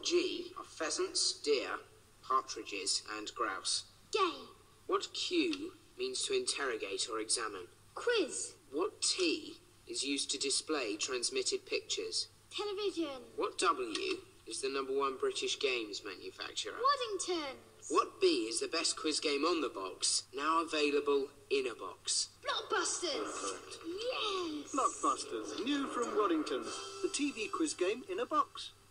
G are pheasants, deer, partridges, and grouse? Gay. What Q means to interrogate or examine? Quiz. What T is used to display transmitted pictures? Television. What W is the #1 British games manufacturer? Waddington. What B is the best quiz game on the box, now available in a box? Blockbusters. Correct. Yes. Blockbusters, new from Waddington. The TV quiz game in a box.